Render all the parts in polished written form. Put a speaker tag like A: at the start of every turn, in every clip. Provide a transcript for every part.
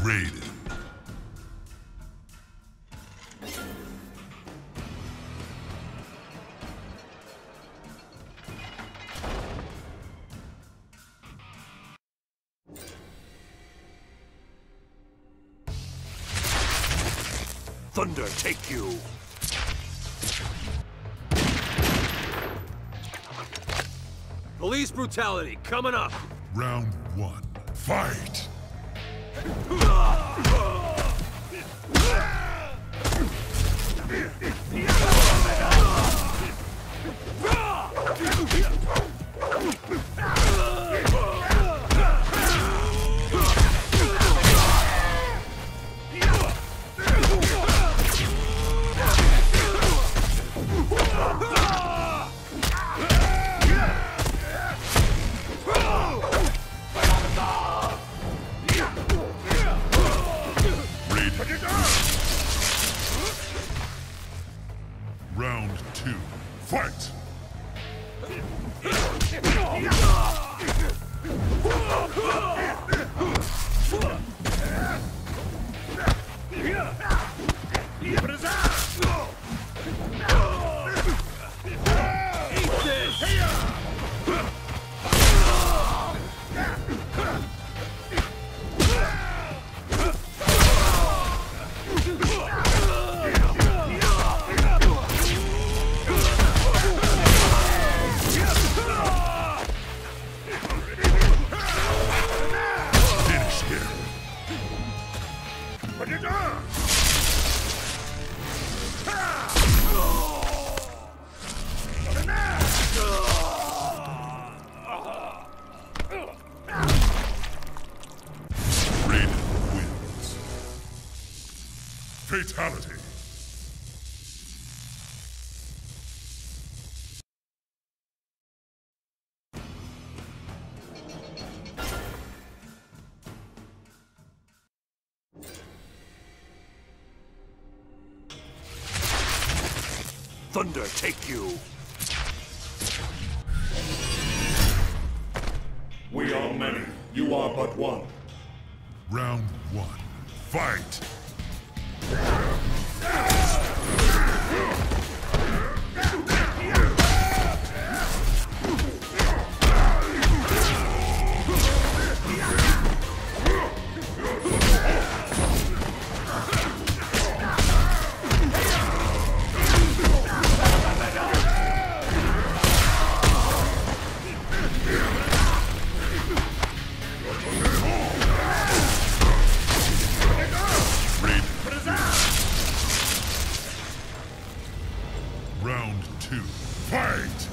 A: Raiden.
B: Thunder take you! Police brutality coming up!
A: Round 1. Fight! Round 2. Fight! Fatality.
B: Thunder take you!
C: We are many. You are but one.
A: Round 1. Fight! Round 2. Fight!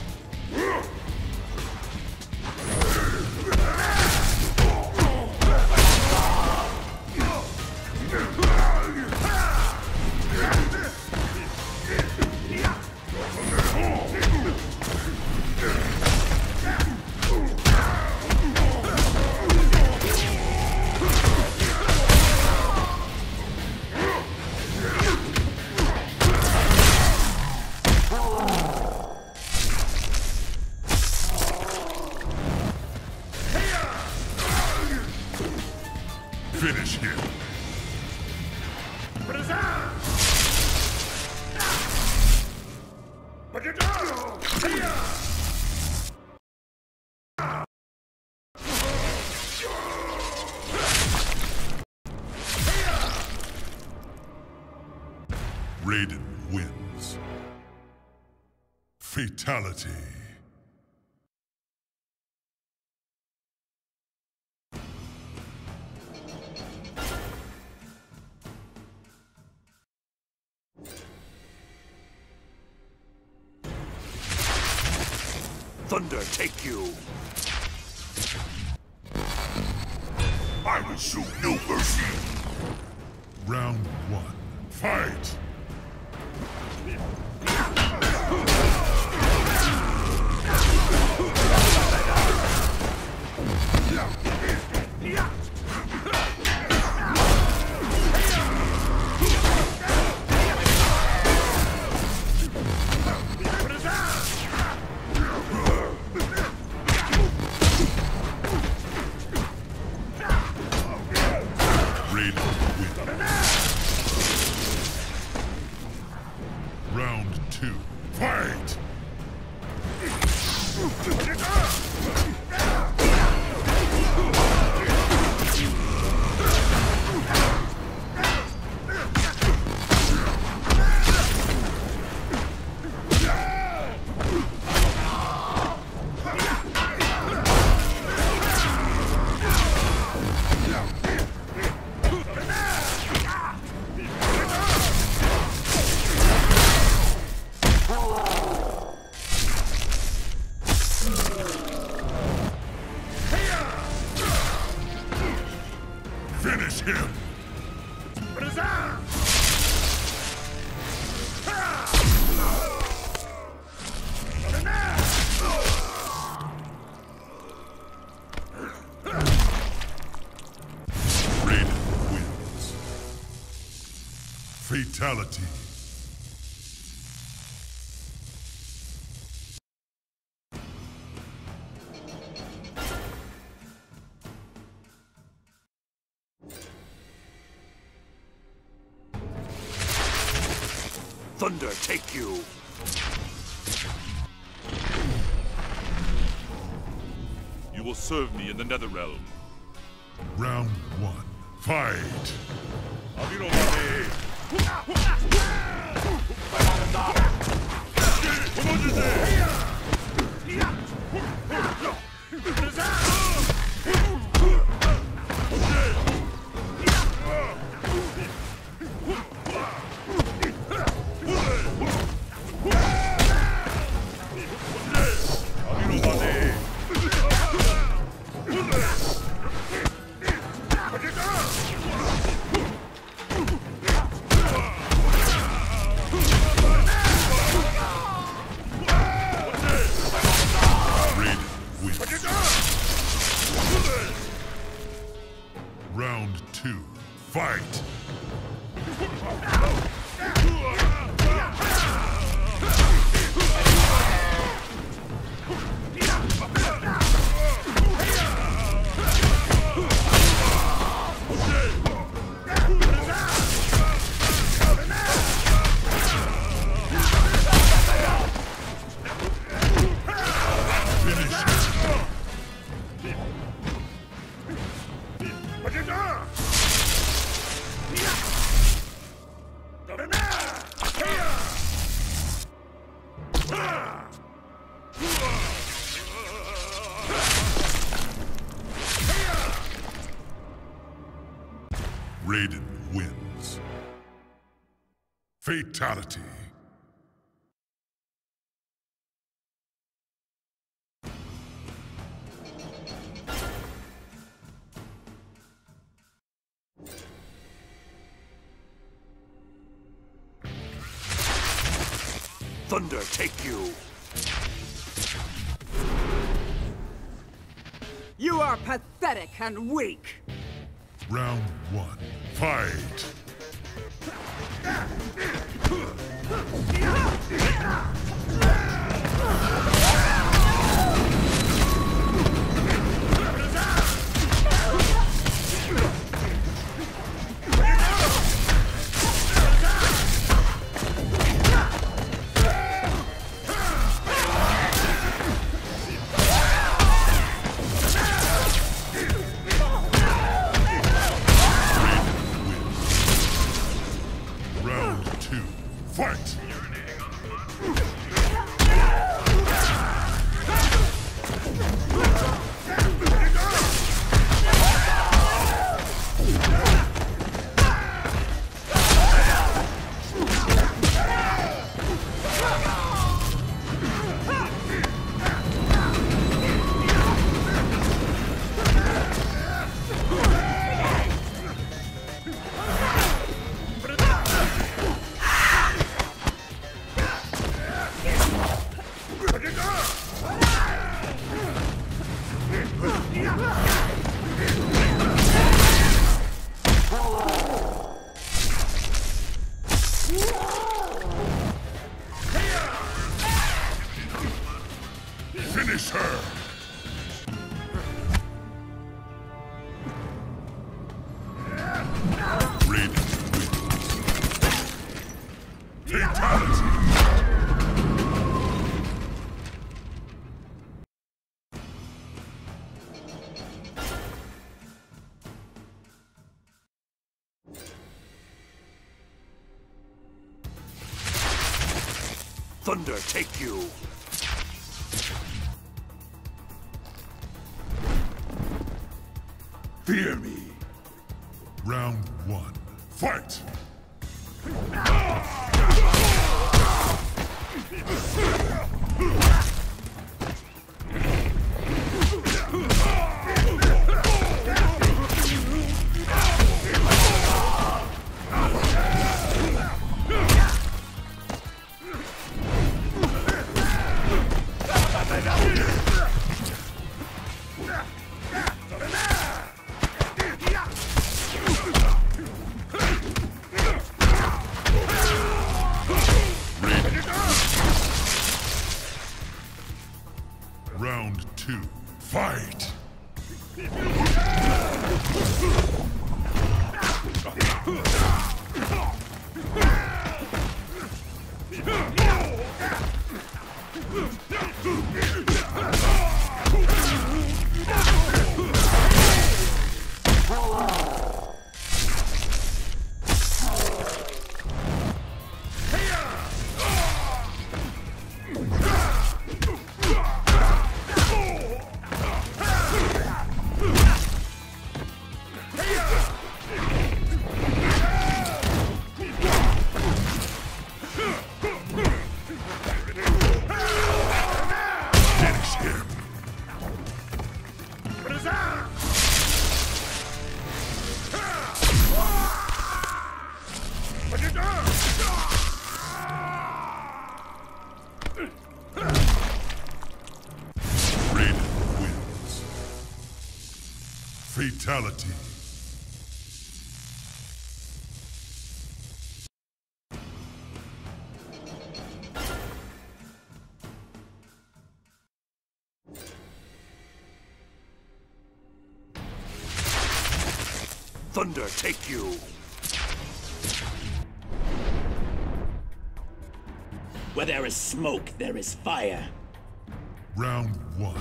A: Finish him. Raiden wins. Fatality.
B: Thunder take you!
A: I will show no mercy! Round 1. Fight! Fatality.
B: Thunder take you!
D: You will serve me in the Netherrealm.
A: Round 1. Fight! Round 2. Fight! Raiden wins. Fatality.
B: Thunder take you!
E: You are pathetic and weak!
A: Round 1. Fight! Round 2. Fight! Finish her! Raiden wins. Fatality!
B: Thunder take you! Fear me!
A: Round 1. Fight! Round 2. Fight! Fatality.
B: Thunder take you!
F: Where there is smoke, there is fire.
A: Round 1.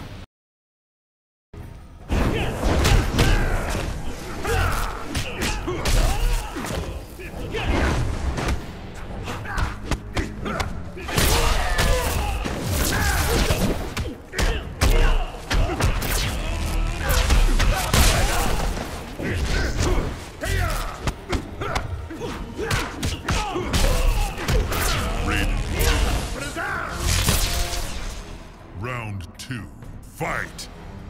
A: Round 2. Fight!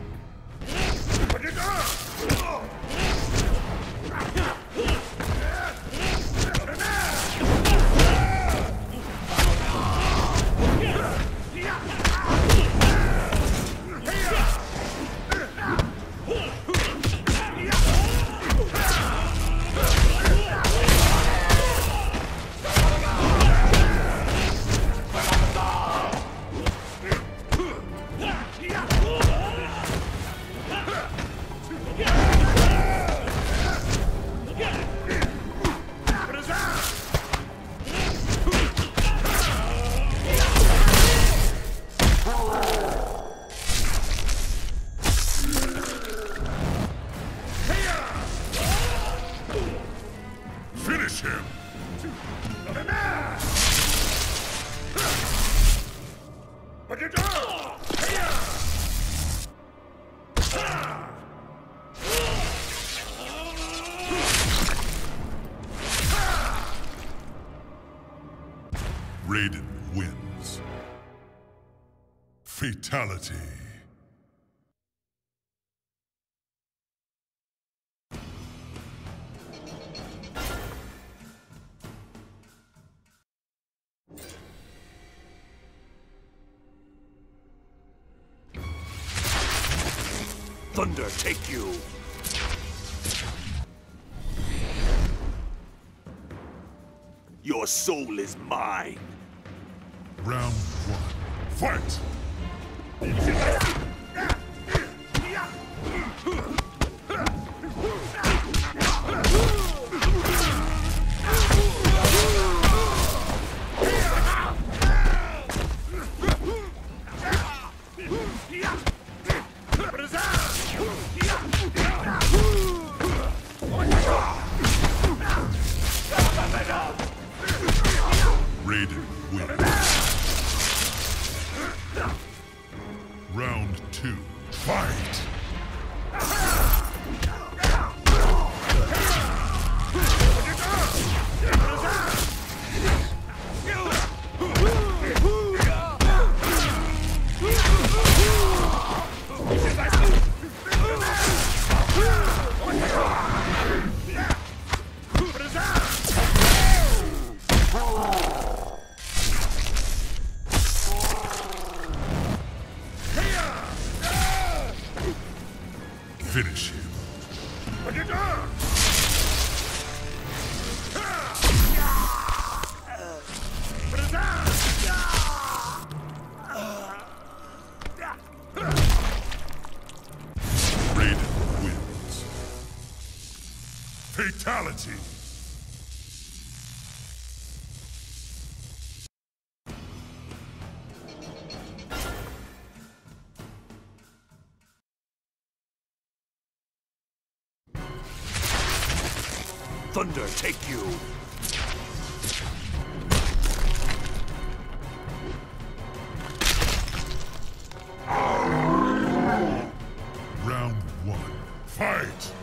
A: Finish him! Raiden wins. Fatality.
B: Thunder take you! Your soul is mine!
A: Round 1. Fight! Raiden wins. Round 2. Fight! Finish him. Fatality!
B: Thunder take you!
A: Round 1. Fight!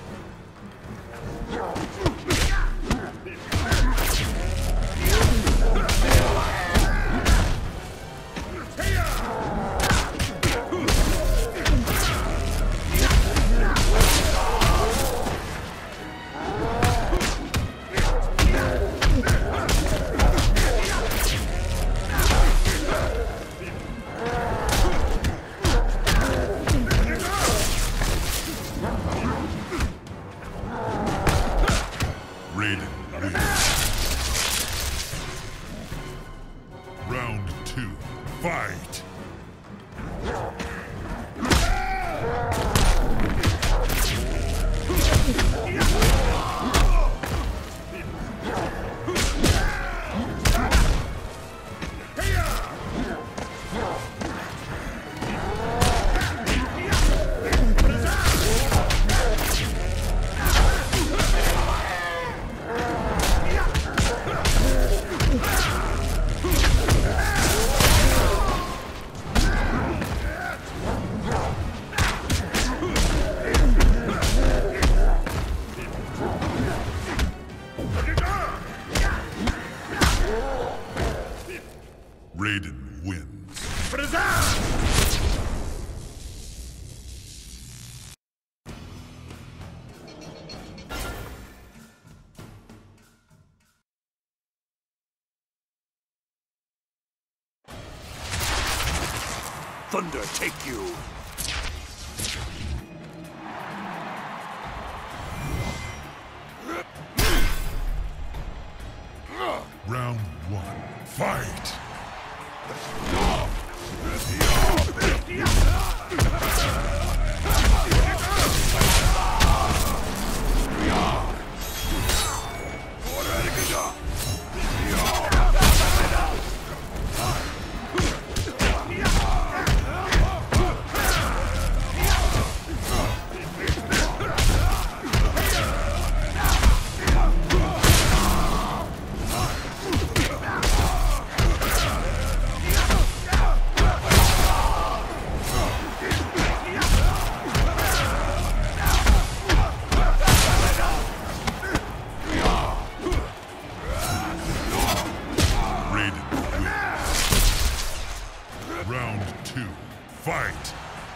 A: Raiden wins. Round 2. Fight! Raiden wins.
B: Thunder take you!
A: Round 1. Fight! Round 2. Fight!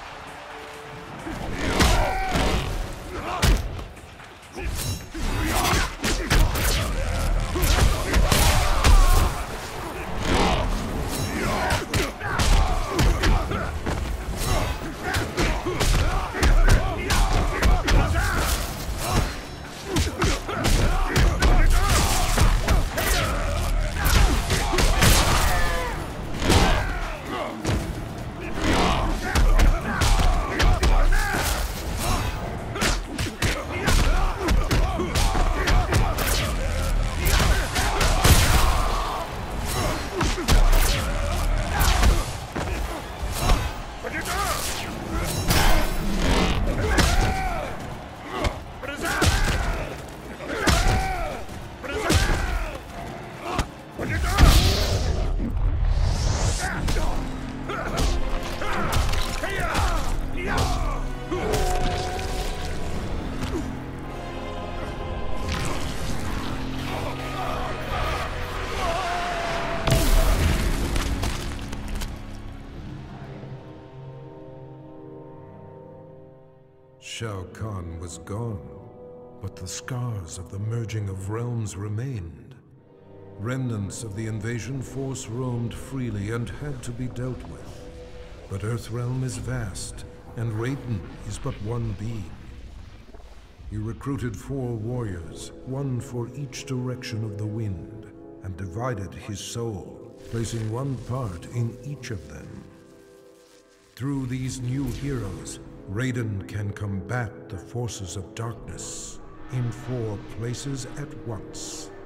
G: Shao Kahn was gone, but the scars of the merging of realms remained. Remnants of the invasion force roamed freely and had to be dealt with. But Earthrealm is vast, and Raiden is but one being. He recruited 4 warriors, one for each direction of the wind, and divided his soul, placing one part in each of them. Through these new heroes, Raiden can combat the forces of darkness in 4 places at once.